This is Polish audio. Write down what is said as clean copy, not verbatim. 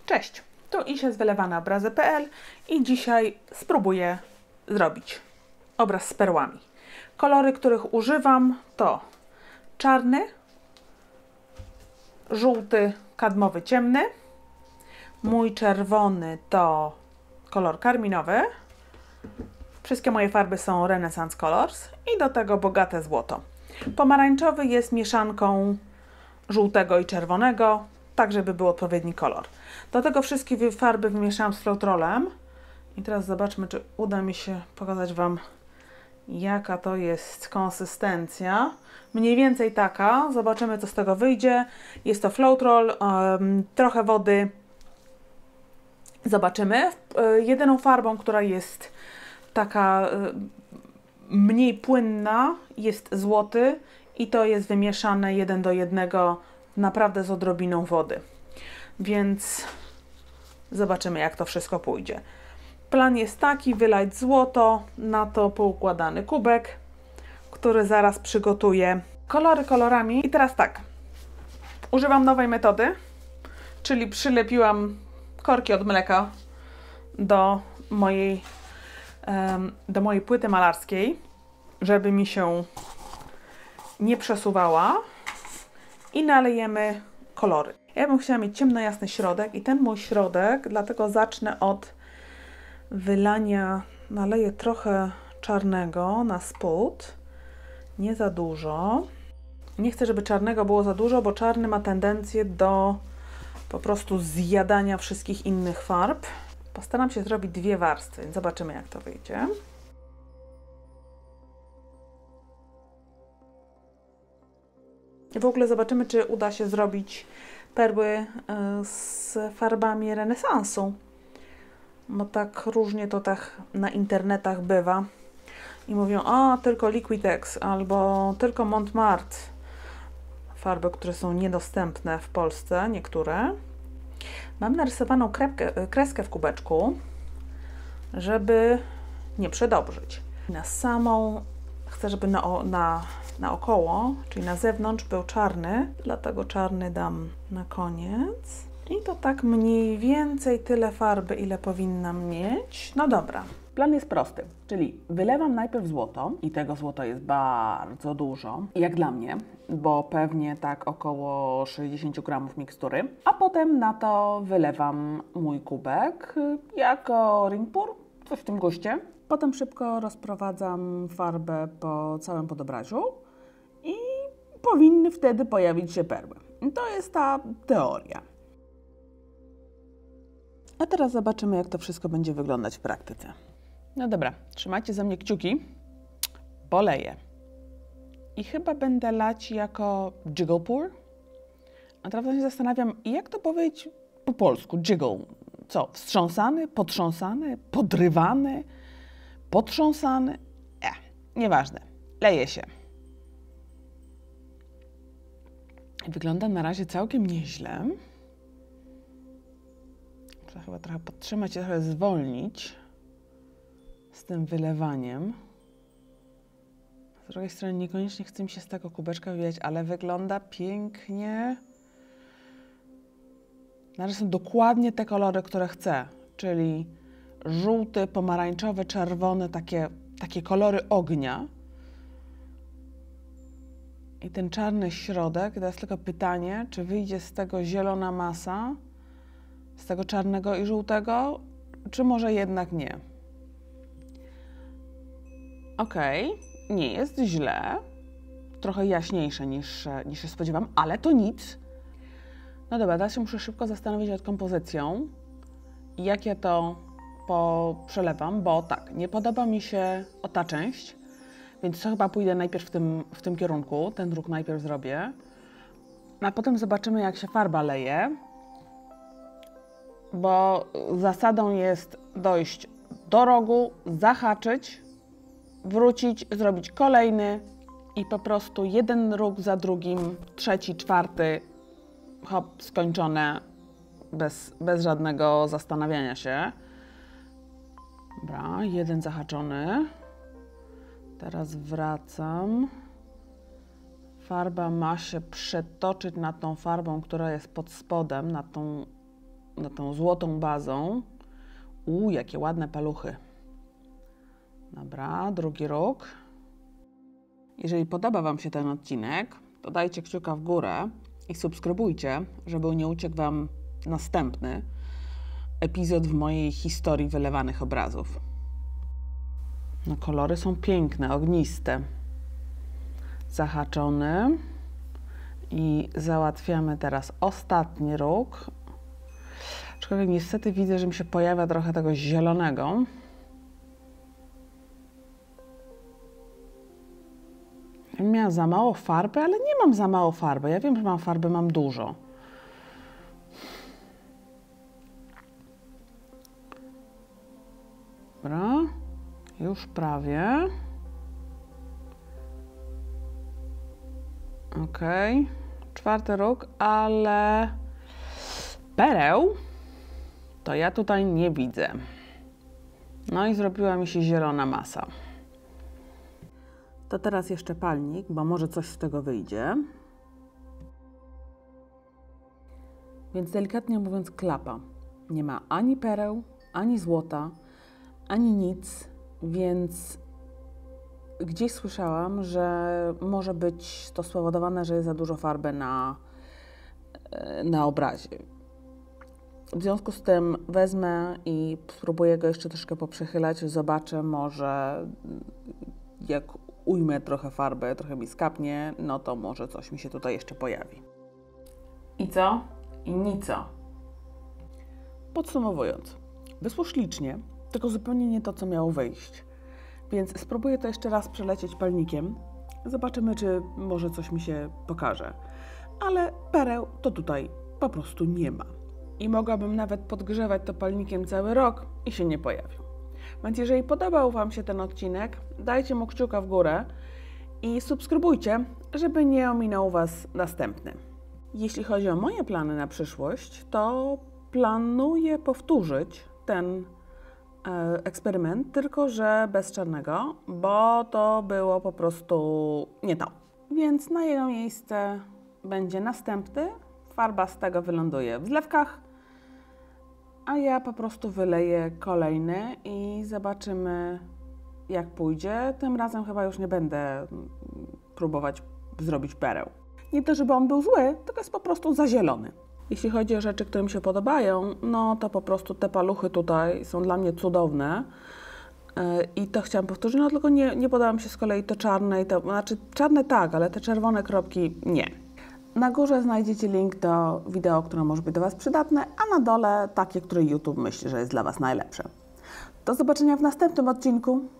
Cześć, tu Isia z wylewanyObrazy.pl i dzisiaj spróbuję zrobić obraz z perłami. Kolory, których używam to czarny, żółty, kadmowy, ciemny. Mój czerwony to kolor karminowy. Wszystkie moje farby są Renaissance Colors i do tego bogate złoto. Pomarańczowy jest mieszanką żółtego i czerwonego, tak żeby był odpowiedni kolor. Do tego wszystkie farby wymieszałam z Floetrolem. I teraz zobaczmy, czy uda mi się pokazać Wam, jaka to jest konsystencja. Mniej więcej taka. Zobaczymy, co z tego wyjdzie. Jest to Floetrol, trochę wody. Zobaczymy. Jedyną farbą, która jest taka mniej płynna, jest złoty i to jest wymieszane 1 do 1, naprawdę z odrobiną wody. Więc zobaczymy, jak to wszystko pójdzie. Plan jest taki: wylać złoto, na to poukładany kubek, który zaraz przygotuję. Kolory kolorami. I teraz tak, używam nowej metody, czyli przylepiłam korki od mleka do mojej płyty malarskiej, żeby mi się nie przesuwała, i nalejemy kolory. Ja bym chciała mieć ciemno-jasny środek i ten mój środek, dlatego zacznę od wylania. Naleję trochę czarnego na spód, nie za dużo. Nie chcę, żeby czarnego było za dużo, bo czarny ma tendencję do po prostu zjadania wszystkich innych farb. Postaram się zrobić 2 warstwy, więc zobaczymy, jak to wyjdzie. I w ogóle zobaczymy, czy uda się zrobić perły z farbami renesansu. Bo tak różnie to tak na internetach bywa. I mówią, o, tylko Liquitex albo tylko Montmartre. Farby, które są niedostępne w Polsce, niektóre. Mam narysowaną kreskę w kubeczku, żeby nie przedobrzyć. Na samą chcę, żeby naokoło, czyli na zewnątrz, był czarny, dlatego czarny dam na koniec. I to tak mniej więcej tyle farby, ile powinnam mieć. No dobra. Plan jest prosty, czyli wylewam najpierw złoto i tego złota jest bardzo dużo, jak dla mnie, bo pewnie tak około 60 gramów mikstury, a potem na to wylewam mój kubek jako ring pour, coś w tym guście. Potem szybko rozprowadzam farbę po całym podobraziu i powinny wtedy pojawić się perły. To jest ta teoria. A teraz zobaczymy, jak to wszystko będzie wyglądać w praktyce. No dobra, trzymajcie za mnie kciuki, bo leję. I chyba będę lać jako jiggle pour. A teraz się zastanawiam, jak to powiedzieć po polsku, jiggle. Co, wstrząsany, potrząsany, podrywany, potrząsany? Nieważne, leje się. Wygląda na razie całkiem nieźle. Trzeba chyba trochę podtrzymać i trochę zwolnić z tym wylewaniem. Z drugiej strony niekoniecznie chce mi się z tego kubeczka wywijać, ale wygląda pięknie. Na razie są dokładnie te kolory, które chcę, czyli żółty, pomarańczowy, czerwony, takie kolory ognia. I ten czarny środek, teraz tylko pytanie, czy wyjdzie z tego zielona masa, z tego czarnego i żółtego, czy może jednak nie. Ok, nie jest źle, trochę jaśniejsze niż się spodziewam, ale to nic. No dobra, teraz się muszę szybko zastanowić nad kompozycją, jak ja to przelewam, bo tak, nie podoba mi się ta część, więc to chyba pójdę najpierw w tym kierunku, ten druk najpierw zrobię, a potem zobaczymy, jak się farba leje, bo zasadą jest dojść do rogu, zahaczyć, wrócić, zrobić kolejny i po prostu jeden róg za drugim, trzeci, czwarty, hop, skończone, bez żadnego zastanawiania się. Dobra, jeden zahaczony. Teraz wracam. Farba ma się przetoczyć nad tą farbą, która jest pod spodem, nad tą nad tą złotą bazą. Jakie ładne paluchy. Dobra, drugi róg. Jeżeli podoba Wam się ten odcinek, to dajcie kciuka w górę i subskrybujcie, żeby nie uciekł Wam następny epizod w mojej historii wylewanych obrazów. No, kolory są piękne, ogniste. Zahaczony. I załatwiamy teraz ostatni róg. Aczkolwiek niestety widzę, że mi się pojawia trochę tego zielonego. Miałam za mało farby, ale nie mam za mało farby. Ja wiem, że mam farby, mam dużo. Dobra, już prawie. Ok, czwarty róg, ale pereł to ja tutaj nie widzę. No i zrobiła mi się zielona masa. To teraz jeszcze palnik, bo może coś z tego wyjdzie. Więc delikatnie mówiąc klapa. Nie ma ani pereł, ani złota, ani nic, więc gdzieś słyszałam, że może być to spowodowane, że jest za dużo farby na obrazie. W związku z tym wezmę i spróbuję go jeszcze troszkę poprzechylać. Zobaczę, może jak ujmę trochę farby, trochę mi skapnie, no to może coś mi się tutaj jeszcze pojawi. I co? I nico. Podsumowując, wyszło ślicznie, tylko zupełnie nie to, co miało wyjść. Więc spróbuję to jeszcze raz przelecieć palnikiem. Zobaczymy, czy może coś mi się pokaże. Ale pereł to tutaj po prostu nie ma. I mogłabym nawet podgrzewać to palnikiem cały rok i się nie pojawił. Więc jeżeli podobał Wam się ten odcinek, dajcie mu kciuka w górę i subskrybujcie, żeby nie ominął Was następny. Jeśli chodzi o moje plany na przyszłość, to planuję powtórzyć ten eksperyment, tylko że bez czarnego, bo to było po prostu nie to. Więc na jego miejsce będzie następny. Farba z tego wyląduje w zlewkach, a ja po prostu wyleję kolejny i zobaczymy, jak pójdzie. Tym razem chyba już nie będę próbować zrobić pereł. Nie to, żeby on był zły, tylko jest po prostu za zielony. Jeśli chodzi o rzeczy, które mi się podobają, no to po prostu te paluchy tutaj są dla mnie cudowne. I to chciałam powtórzyć, no tylko nie podoba mi się z kolei to czarne, znaczy czarne tak, ale te czerwone kropki nie. Na górze znajdziecie link do wideo, które może być do Was przydatne, a na dole takie, które YouTube myśli, że jest dla Was najlepsze. Do zobaczenia w następnym odcinku.